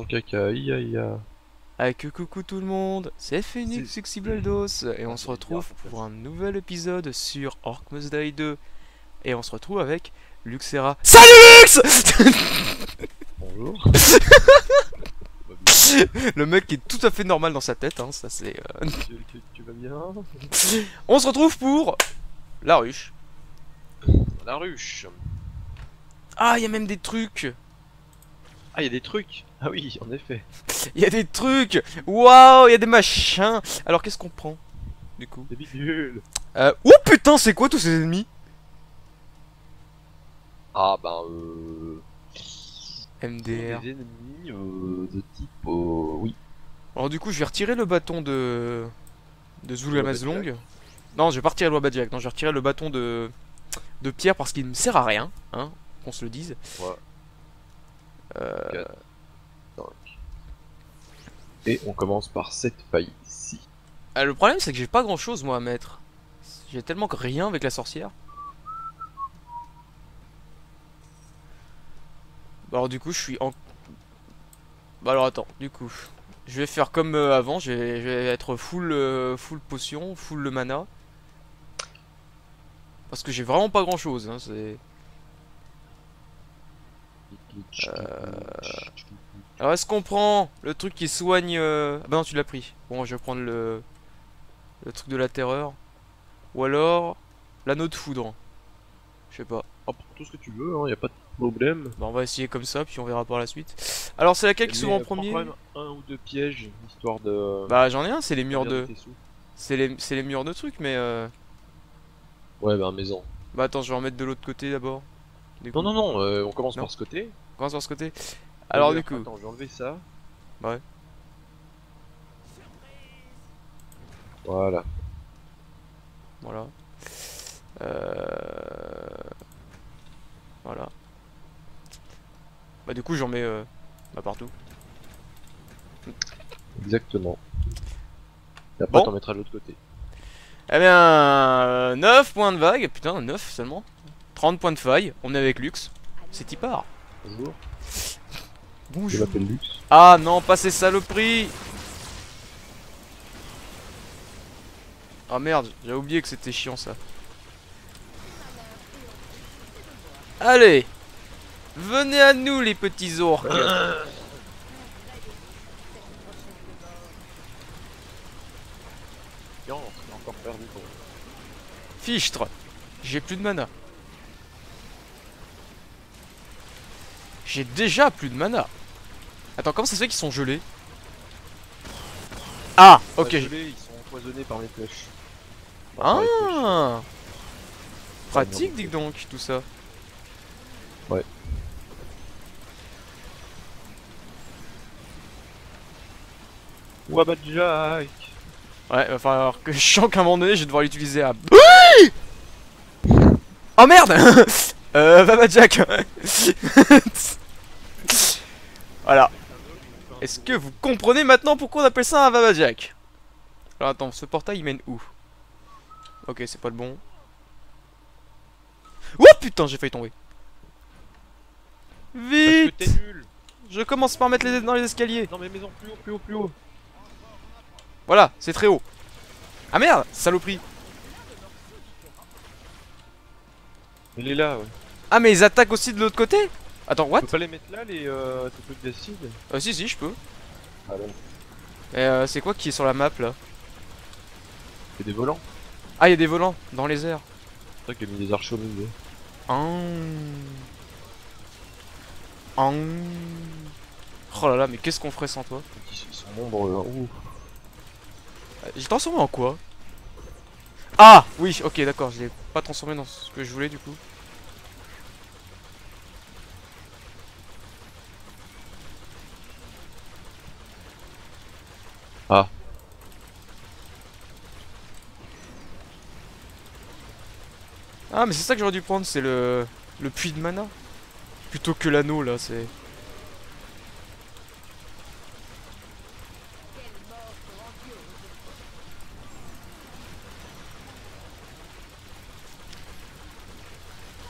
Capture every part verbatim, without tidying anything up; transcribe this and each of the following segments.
caca, aïe aïe aïe. Avec coucou tout le monde, c'est Phoenix C'est- Xibeldos et on Ah, se c'est bizarre, retrouve en fait. pour un nouvel épisode sur Orc Must Die deux. Et on se retrouve avec Luxera. SALUT LUX Bonjour. Tu vas bien? Le mec qui est tout à fait normal dans sa tête, hein, ça c'est... euh, Tu, tu- tu vas bien? On se retrouve pour la ruche. La ruche. Ah, il y a même des trucs. Ah, il y a des trucs. Ah oui, en effet. Il y a des trucs. Waouh, il y a des machins. Alors qu'est-ce qu'on prend du coup? Des bidules. euh... Oh putain, c'est quoi tous ces ennemis? Ah ben euh... M D R. Des ennemis euh, de type... Euh, oui. Alors du coup, je vais retirer le bâton de... de Zul'Amazlong. Wabadjak. Non, je vais pas retirer le Wabadjak. Non, je vais retirer le bâton de... de pierre parce qu'il ne sert à rien, hein, qu'on se le dise. Ouais. Euh... quatre, cinq. Et on commence par cette faille ici. ah, le problème, c'est que j'ai pas grand chose moi à mettre. J'ai tellement que rien avec la sorcière. Bah, alors du coup, je suis en... Bah alors attends, du coup... Je vais faire comme euh, avant, je vais, je vais être full, euh, full potion, full le mana. Parce que j'ai vraiment pas grand chose, hein, c'est... Alors est-ce qu'on prend le truc qui soigne... euh... Ah bah non, tu l'as pris. Bon, je vais prendre le... le truc de la terreur. Ou alors... l'anneau de foudre. Je sais pas. Ah, prends tout ce que tu veux, hein, y a pas de problème. Bah on va essayer comme ça, puis on verra par la suite. Alors c'est laquelle qui s'ouvre en Mais, euh, prends premier? quand même un ou deux pièges, histoire de... Bah j'en ai un, c'est les murs garder de... tes sous. C'est les... c'est les murs de trucs, mais... Euh... Ouais, bah maison. Bah attends, je vais en mettre de l'autre côté d'abord. Du Non, coup. non, non, euh, on commence Non. par ce côté. On commence par ce côté. Alors du D'ailleurs, coup... attends, je vais enlever ça. Ouais. Voilà. Voilà. Euh... Voilà. Bah du coup j'en mets... Euh... Bah partout. Exactement. Et après, Bon. t'en mettras de l'autre côté. Eh bien... euh, neuf points de vague. Putain, neuf seulement. trente points de faille. On est avec Lux. C'est y part. Bonjour. Je Bonjour. m'appelle Lux. Ah non, pas ces saloperies. Ah merde, j'ai oublié que c'était chiant ça. Allez, venez à nous les petits orques. Non, on a encore perdu ton... Fichtre, j'ai plus de mana. J'ai déjà plus de mana. Attends, comment ça se fait qu'ils sont gelés? Ah, ok. Gelés, ils sont empoisonnés par mes flèches. Enfin, par les flèches. Ah, pratique, dis donc, tout ça. Ouais. Wabadjak. Ouais, va falloir que je sens qu'à un moment donné, je vais devoir l'utiliser à... Oui. Oh merde. Euh, Baba Jack. Voilà. Est-ce que vous comprenez maintenant pourquoi on appelle ça un Baba Jack? Alors attends, ce portail il mène où? Ok, c'est pas le bon. Oh putain, j'ai failli tomber. Parce que Vite. t'es nul. Je commence par mettre les aides dans les escaliers. Non mais maison plus haut, plus haut, plus haut. Voilà, c'est très haut. Ah merde, saloperie. Il est là, ouais. Ah mais ils attaquent aussi de l'autre côté? Attends, what? Tu peux pas les mettre là, les euh, tes trucs d'acide? Euh, si si, je peux. Ah non. Et euh, c'est quoi qui est sur la map là? C'est des volants. Ah, il y a des volants dans les airs. C'est toi qui as mis des arches au milieu. Hum. Hum. Oh là là, mais qu'est-ce qu'on ferait sans toi? Ils ils sont nombreux, hein. Ouh. Euh, J'ai transformé en quoi? Ah oui, ok, d'accord, je l'ai pas transformé dans ce que je voulais du coup. Ah. Ah mais c'est ça que j'aurais dû prendre, c'est le... le puits de mana. Plutôt que l'anneau là, c'est...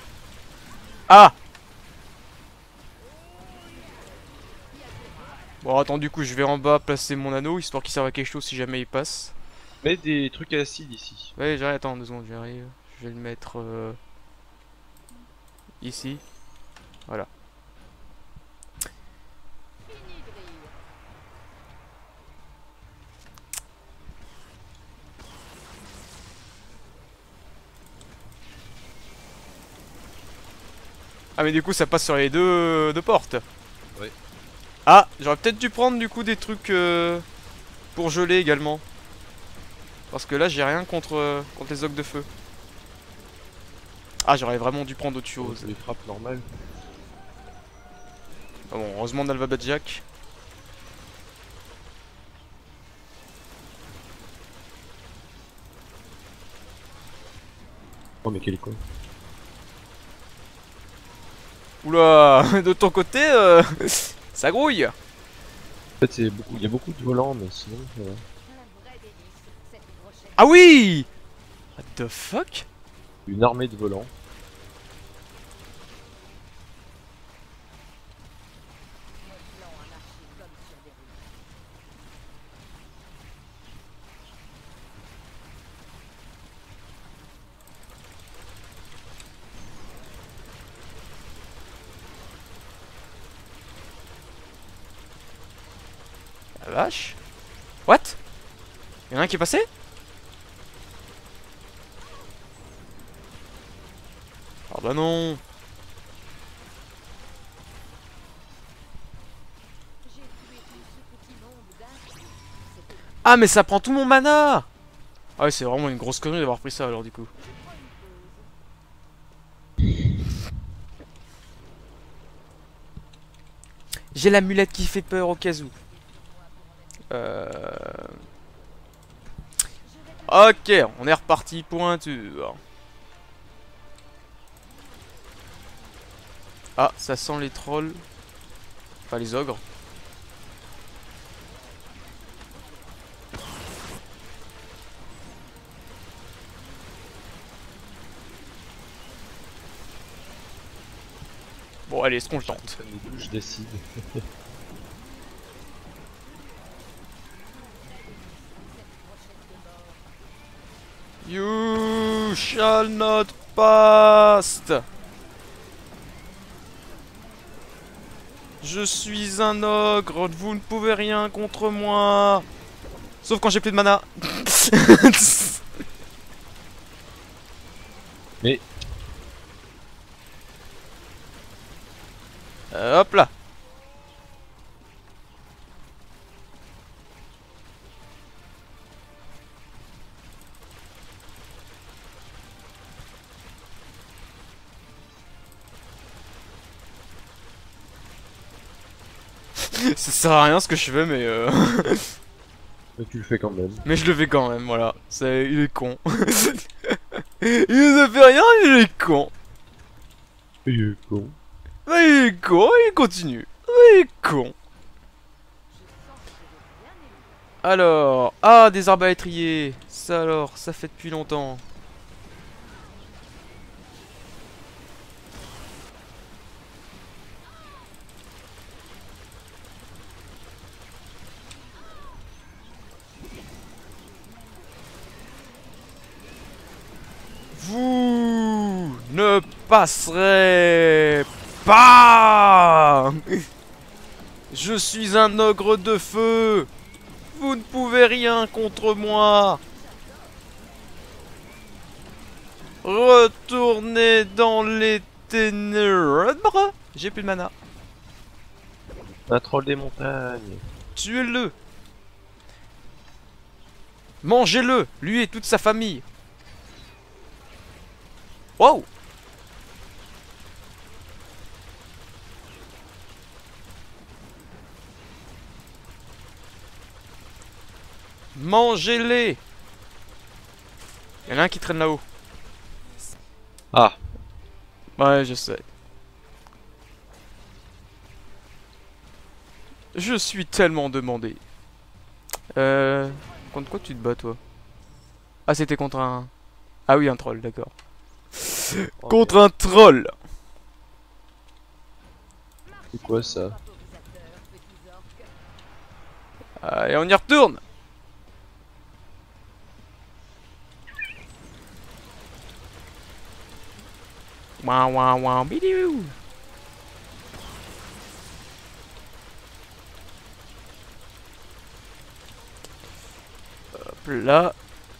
Ah. Bon Bon, attends, du coup, je vais en bas placer mon anneau, histoire qu'il serve à quelque chose si jamais il passe. Mets des trucs acides ici. Ouais, j'arrive, attends, deux secondes, j'arrive. Je vais le mettre euh, ici. Voilà. Ah, mais du coup, ça passe sur les deux, deux portes. Ouais. Ah, j'aurais peut-être dû prendre du coup des trucs euh, pour geler également. Parce que là, j'ai rien contre, euh, contre les ogres de feu. Ah, j'aurais vraiment dû prendre autre chose. Les frappes normales. Ah bon, heureusement on a le Vabadjack. Oh mais quel con. Oula, de ton côté, euh, ça grouille. En fait c'est beaucoup, il y a beaucoup de volants mais sinon. Euh... Ah oui. What the fuck? Une armée de volants. La vache. What? Y'en a un qui est passé? Oh bah non. Ah mais ça prend tout mon mana. Ah ouais, c'est vraiment une grosse connerie d'avoir pris ça alors du coup. J'ai l'amulette qui fait peur au cas où. Euh... Ok, on est reparti pour un tour. Ah, ça sent les trolls. Enfin, les ogres. Bon, allez, est-ce qu'on le tente? Ça nous douche d'acide. You shall not pass. Je suis un ogre, vous ne pouvez rien contre moi. Sauf quand j'ai plus de mana. Mais Euh, hop là. Ça sert à rien ce que je fais, mais euh... mais tu le fais quand même. mais je le fais quand même, voilà. C'est... Il est con. Il ne fait rien, il est con. Il est con. Ouais, il est con, il continue. Il est con. Alors... Ah, des arbres à étrier. Ça alors, ça fait depuis longtemps. Vous ne passerez pas. Je suis un ogre de feu. Vous ne pouvez rien contre moi. Retournez dans les ténèbres. J'ai plus de mana. Un troll des montagnes. Tuez-le. Mangez-le, lui et toute sa famille. Wow. Mangez-les. Il y en a un qui traîne là-haut. Ah. Ouais, je sais. Je suis tellement demandé. Euh... Contre quoi tu te bats, toi? Ah, c'était contre un... Ah oui, un troll, d'accord. Oh, Contre un troll. c'est quoi ça? Allez, on y retourne. Ouah, ouah, ouah, bidou. Hop là.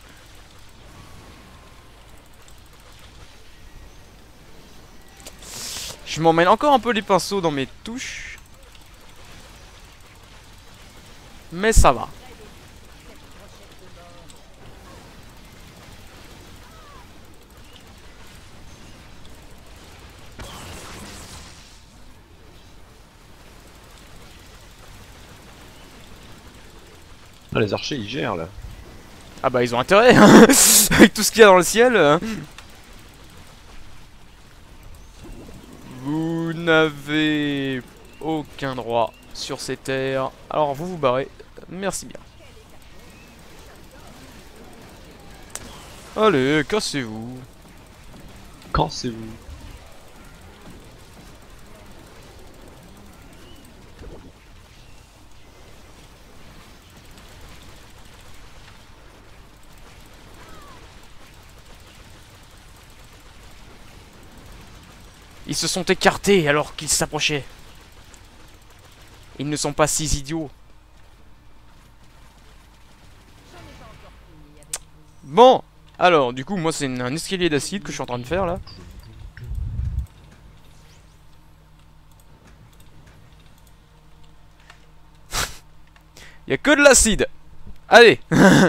Je m'emmène encore un peu les pinceaux dans mes touches. Mais ça va. Ah, les archers ils gèrent là. Ah bah ils ont intérêt hein. Avec tout ce qu'il y a dans le ciel. hein. Vous n'avez aucun droit sur ces terres. Alors vous vous barrez. Merci bien. Allez, cassez-vous. Quand c'est vous? Ils se sont écartés alors qu'ils s'approchaient. Ils ne sont pas si idiots. Bon, alors du coup moi c'est un escalier d'acide que je suis en train de faire là. Il y a que de l'acide. Allez.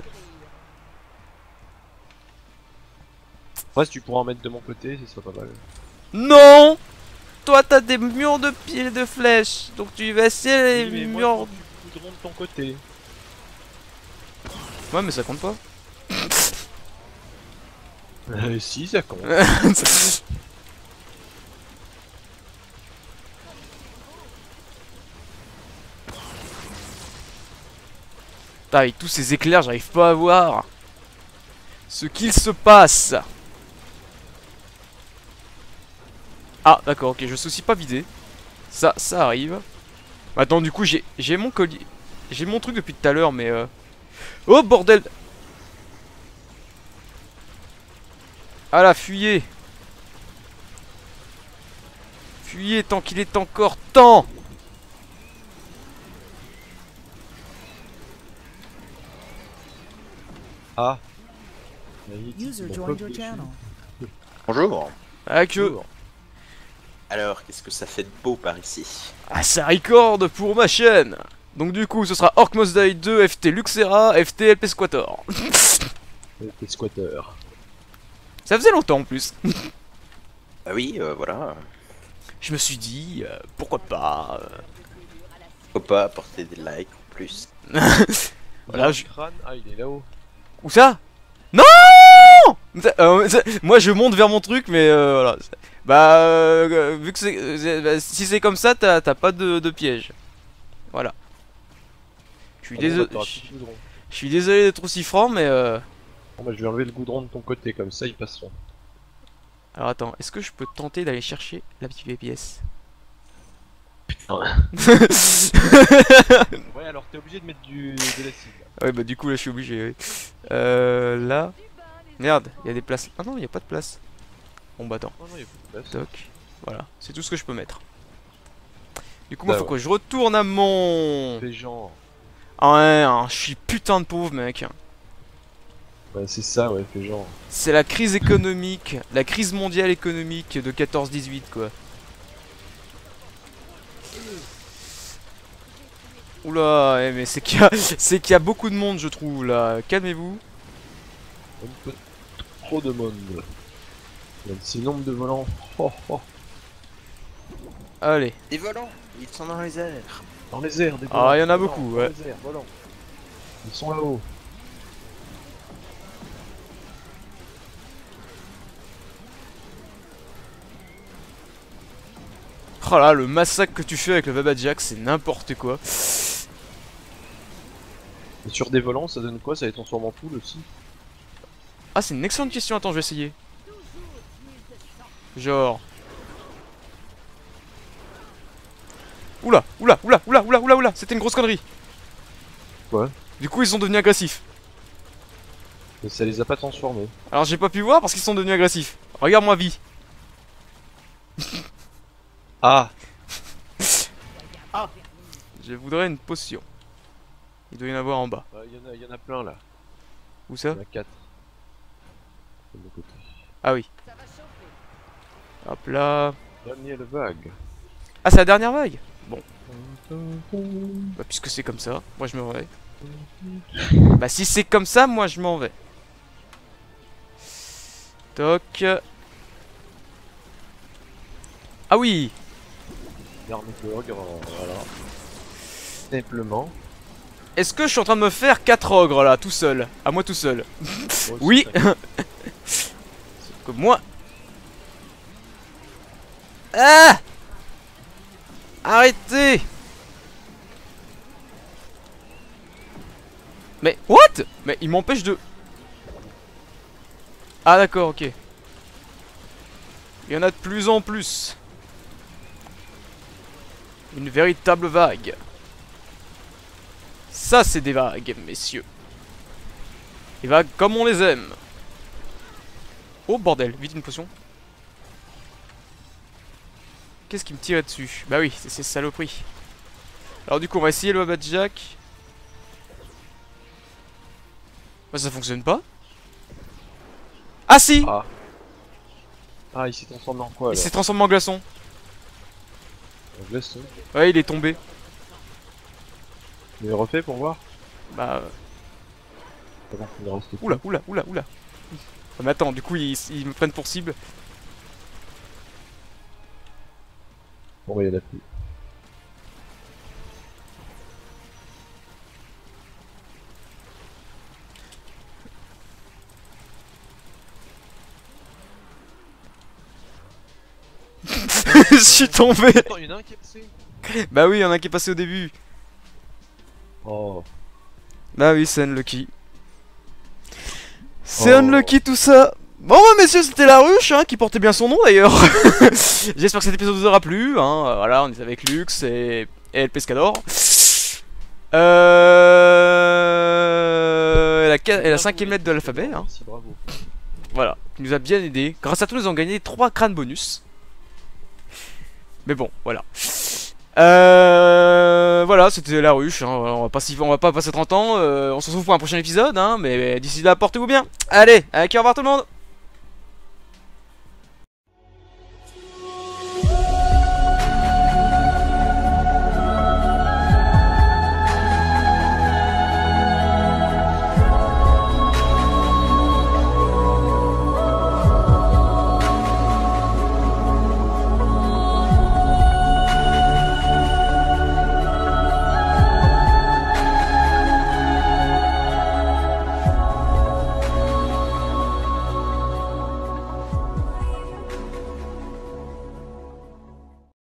Ouais, si tu pourras en mettre de mon côté, ce serait pas mal. Non. Toi t'as des murs de pieds et de flèches. Donc tu vas essayer Oui, les mais moi, murs. faut que tu voudront de ton côté. Ouais mais ça compte pas. Euh, si, ça compte. Putain, avec tous ces éclairs j'arrive pas à voir ce qu'il se passe. Ah d'accord, ok, je suis aussi pas vidé. Ça, ça arrive. Attends, du coup j'ai j'ai mon collier. J'ai mon truc depuis tout à l'heure mais euh... Oh bordel. Ah là, fuyez. Fuyez tant qu'il est encore temps. Ah. User joined your channel. Bonjour. Ah que... Alors, qu'est-ce que ça fait de beau par ici? Ah ça record pour ma chaîne. Donc du coup ce sera Orc Must Die deux, F T Luxera, F T L P Squator. Les squatters. Ça faisait longtemps en plus. Bah oui, euh, voilà. Je me suis dit, euh, pourquoi pas. euh. Faut pas apporter des likes en plus. Voilà, je... crâne, ah il est là-haut. Où ça? Non euh, Moi je monte vers mon truc mais euh, voilà. Bah euh, vu que c'est... Euh, bah, si c'est comme ça t'as pas de, de piège. Voilà. Je suis Ah bon, désolé. bah, t'auras plus de goudron. Je suis désolé d'être aussi franc mais euh... Bon bah je vais enlever le goudron de ton côté, comme ça ils passeront. Alors attends, est-ce que je peux tenter d'aller chercher la petite pièce? Ouais alors t'es obligé de mettre du, de l'acide. Ouais bah du coup là je suis obligé. Oui. Euh là. Merde, il y a des places. Ah non, il y a pas de place. Bon bah attends. Oh non, y a plus de place. Toc. Voilà, c'est tout ce que je peux mettre. Du coup, moi, Bah faut ouais. que je retourne à mon. Fais genre. Ah ouais, hein, je suis putain de pauvre, mec. Ouais c'est ça, ouais, fais genre. C'est la crise économique, la crise mondiale économique de quatorze dix-huit, quoi. Oula, eh, mais c'est qu'il y a, c'est qu'il y a beaucoup de monde, je trouve, là. Calmez-vous. Un peu trop de monde. Il y a ce nombre de volants. Oh, oh. Allez. Des volants, ils sont dans les airs. Dans les airs, des Ah, volants. il y en a volants, beaucoup, dans ouais. les airs, volants. Ils sont là-haut. Oh là, le massacre que tu fais avec le Baba Jack, c'est n'importe quoi. Et sur des volants, ça donne quoi? Ça les transforme en poule aussi? Ah, c'est une excellente question. Attends, je vais essayer. Genre. Oula, oula, oula, oula, oula, oula, oula, c'était une grosse connerie. Quoi? Du coup, ils sont devenus agressifs. Mais ça les a pas transformés. Alors, j'ai pas pu voir parce qu'ils sont devenus agressifs. Regarde-moi, vie. Ah! Je voudrais une potion. Il doit y en avoir en bas. Il y, en a- y en a plein là. Où Il ça? y en a quatre. De mon côté. Ah oui. Hop là. Dernier le vague. Ah, c'est la dernière vague. Bon. Bah, puisque c'est comme ça, moi je m'en vais. Bah, si c'est comme ça, moi je m'en vais. Toc. Ah oui. Dernier ogre, voilà. Simplement. Est-ce que je suis en train de me faire quatre ogres là, tout seul? À moi tout seul. Moi aussi, Oui. t'inquiète. Sauf que moi. Ah! Arrêtez! Mais what? Mais il m'empêche de... Ah d'accord, ok. Il y en a de plus en plus. Une véritable vague. Ça c'est des vagues, messieurs. Des vagues comme on les aime. Oh bordel, vite une potion. Qu'est-ce qui me tirait dessus? Bah oui, c'est ces saloperies. Alors du coup, on va essayer le Jack. Bah ça fonctionne pas. Ah si! Ah. Ah, il s'est transformé en quoi Il alors? s'est transformé en glaçon. En glaçon. Ouais, il est tombé. Mais refait pour voir. Bah... Attends, il reste Oula, oula, oula, oula. Ah, mais attends, du coup, ils, ils me prennent pour cible. Bon, bah, il y en a plus. Je suis tombé. Attends, il y en a un qui est passé. Bah oui, il y en a un qui est passé au début. Oh. Bah oui, c'est unlucky. C'est Oh. unlucky tout ça. Bon, bah, messieurs, c'était la ruche, hein, qui portait bien son nom d'ailleurs. J'espère que cet épisode vous aura plu. Hein. Euh, Voilà, on est avec Lux et, et El Pescador. Euh... La, qua- et la cinquième lettre de l'alphabet. Hein. Merci, bravo. Voilà, qui nous a bien aidé. Grâce à toi, nous avons gagné trois crânes bonus. Mais bon, voilà. Euh, voilà, c'était la ruche. Hein. On va pas s'y- on va pas passer trente ans. Euh, on se retrouve pour un prochain épisode. Hein. Mais d'ici là, portez-vous bien. Allez, avec au revoir tout le monde.